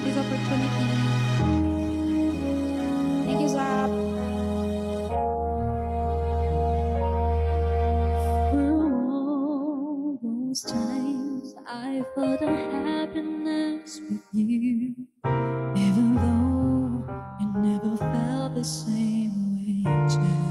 this opportunity. Thank you, Zap. Through all those times I felt unhappiness with you, even though you never felt the same way too.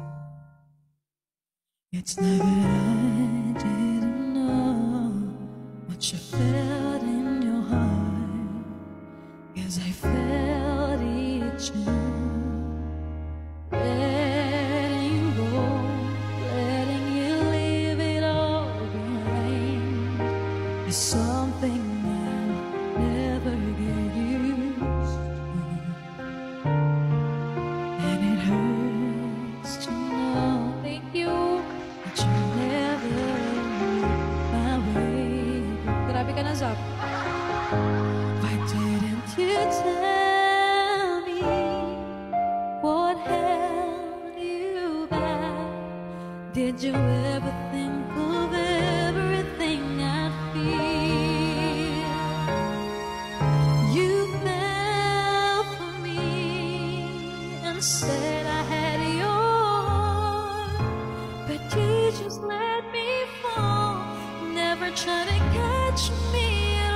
It's not that I didn't know what you felt in your heart, 'cause I felt it too. Letting go, letting you leave it all behind is something I'll never get used to. And it hurts to know, Thank you. but you never look my way. Grabe ka na, Zap. Why didn't you tell me what held you back? Did you ever think of everything I feel? You fell for me and said I had yours, but you just let me fall, never try to catch me at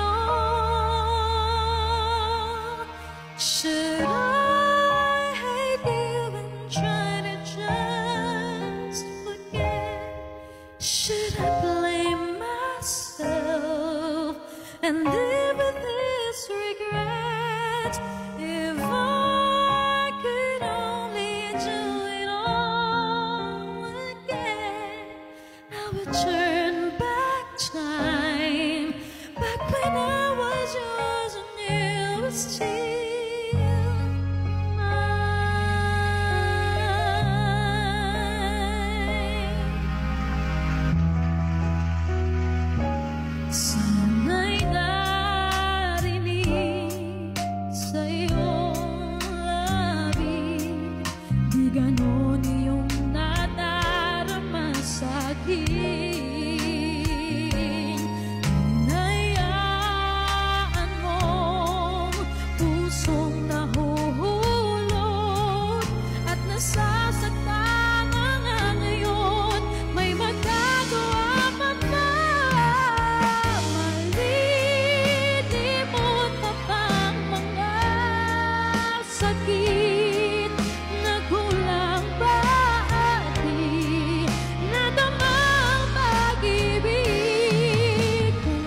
all. Should I hate you and try to just forget? Should I blame myself and live with this regret? If I could only do it all again, I would turn back time, back when I was yours and you were still mine. Sana'y narinig sa iyong labi, di ganon iyong nadarama sa'kin. Hinayaan mong pusong nahuhulog at nasasaktan na ngayon. May magagawa pa ba? Malilimot pa bang mga sakit? Nagulang ba at di nadama ang pag-ibig? Kung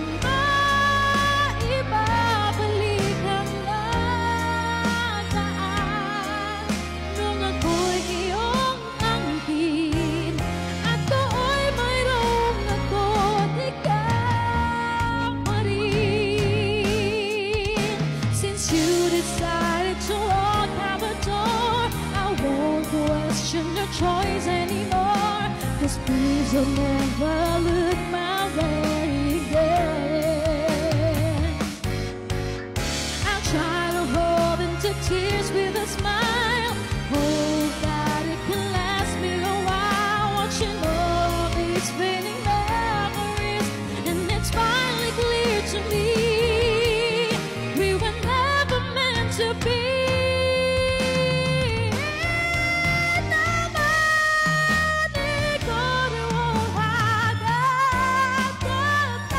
maibabalik ang nakaraan nung ako'y iyong angkin at do'y mayroong ako't ikaw pa rin. Since you decided to walk out the door, I won't question your choice anymore, 'cause please you'll never look my way again. I'll try to hold into tears with a smile, hope that it can last me a while, watching all these fading memories, and it's finally clear to me we were never meant to be. 나만 이거를 원하겠다.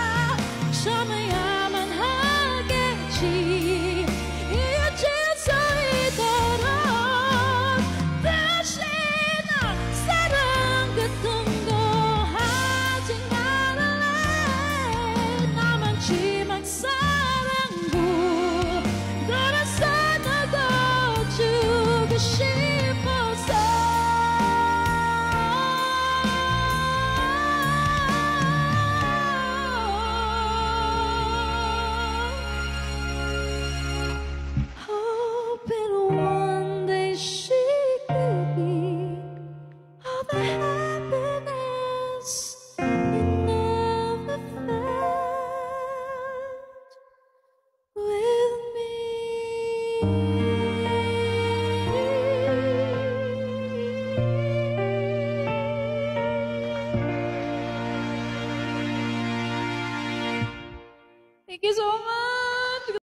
참아야만 하겠지. 이어질 수 있도록 다시 난 사랑 같은 거 하지 말아라. 나만치 막 사랑부 걸어서 나가주고 싶어서. Hoping one day she could be all the happiness you never felt with me. Thank you so much.